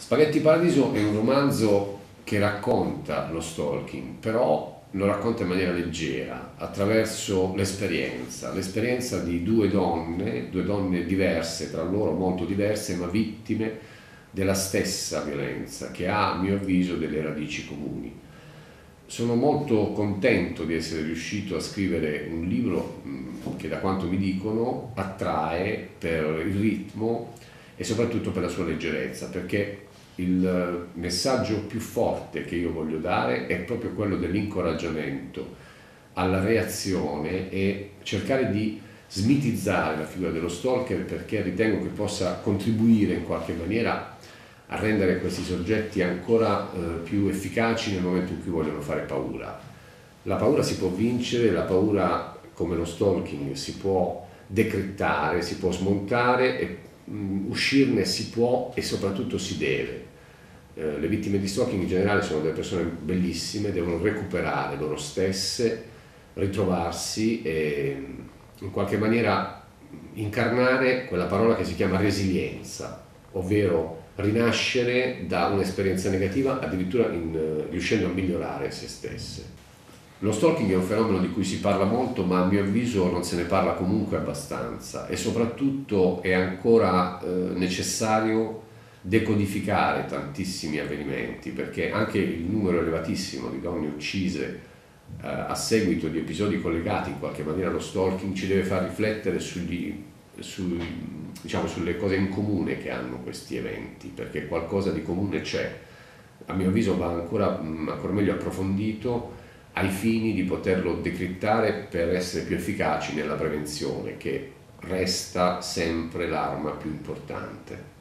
Spaghetti Paradiso è un romanzo che racconta lo stalking, però lo racconta in maniera leggera, attraverso l'esperienza di due donne diverse tra loro, molto diverse, ma vittime della stessa violenza, che ha, a mio avviso, delle radici comuni. Sono molto contento di essere riuscito a scrivere un libro che, da quanto mi dicono, attrae per il ritmo e soprattutto per la sua leggerezza, perché il messaggio più forte che io voglio dare è proprio quello dell'incoraggiamento alla reazione e cercare di smitizzare la figura dello stalker, perché ritengo che possa contribuire in qualche maniera a rendere questi soggetti ancora più efficaci nel momento in cui vogliono fare paura. La paura si può vincere, la paura, come lo stalking, si può decretare, si può smontare e uscirne si può e soprattutto si deve. Le vittime di stalking in generale sono delle persone bellissime, devono recuperare loro stesse, ritrovarsi e in qualche maniera incarnare quella parola che si chiama resilienza, ovvero rinascere da un'esperienza negativa addirittura riuscendo a migliorare se stesse. Lo stalking è un fenomeno di cui si parla molto, ma a mio avviso non se ne parla comunque abbastanza e soprattutto è ancora necessario decodificare tantissimi avvenimenti, perché anche il numero elevatissimo di donne uccise a seguito di episodi collegati in qualche maniera allo stalking ci deve far riflettere diciamo, sulle cose in comune che hanno questi eventi, perché qualcosa di comune c'è. A mio avviso va ancora meglio approfondito ai fini di poterlo decrittare per essere più efficaci nella prevenzione, che resta sempre l'arma più importante.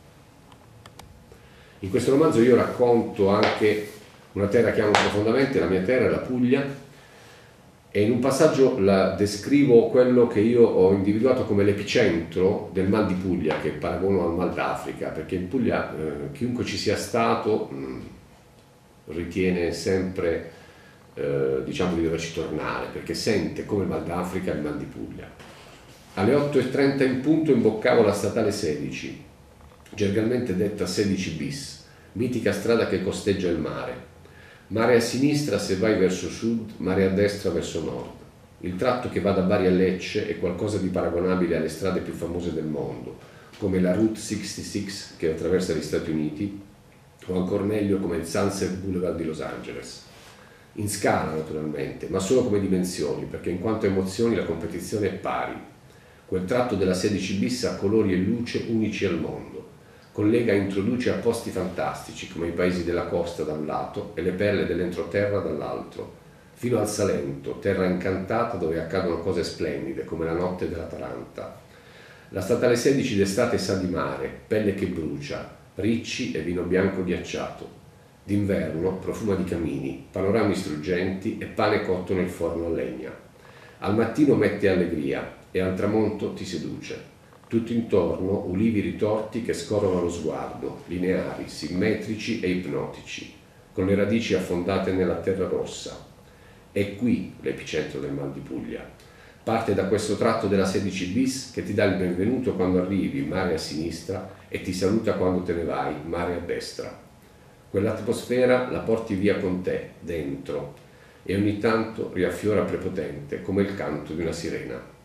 In questo romanzo io racconto anche una terra che amo profondamente, la mia terra è la Puglia, e in un passaggio la descrivo quello che io ho individuato come l'epicentro del mal di Puglia, che paragono al mal d'Africa, perché in Puglia chiunque ci sia stato ritiene sempre diciamo di doverci tornare, perché sente come il mal d'Africa il mal di Puglia. Alle 8:30 in punto imboccavo la statale 16, gergalmente detta 16 bis, mitica strada che costeggia il mare. Mare a sinistra se vai verso sud, mare a destra verso nord. Il tratto che va da Bari a Lecce è qualcosa di paragonabile alle strade più famose del mondo, come la Route 66 che attraversa gli Stati Uniti, o ancora meglio come il Sunset Boulevard di Los Angeles. In scala naturalmente, ma solo come dimensioni, perché in quanto a emozioni la competizione è pari. Quel tratto della 16 bis ha colori e luce unici al mondo. Collega e introduce a posti fantastici come i paesi della costa da un lato e le perle dell'entroterra dall'altro, fino al Salento, terra incantata dove accadono cose splendide come la notte della Taranta. La statale 16 d'estate sa di mare, pelle che brucia, ricci e vino bianco ghiacciato. D'inverno profuma di camini, panorami struggenti e pane cotto nel forno a legna. Al mattino mette allegria e al tramonto ti seduce. Tutto intorno ulivi ritorti che scorrono allo sguardo, lineari, simmetrici e ipnotici, con le radici affondate nella terra rossa. È qui l'epicentro del mal di Puglia. Parte da questo tratto della 16 bis che ti dà il benvenuto quando arrivi, mare a sinistra, e ti saluta quando te ne vai, mare a destra. Quell'atmosfera la porti via con te, dentro, e ogni tanto riaffiora prepotente come il canto di una sirena.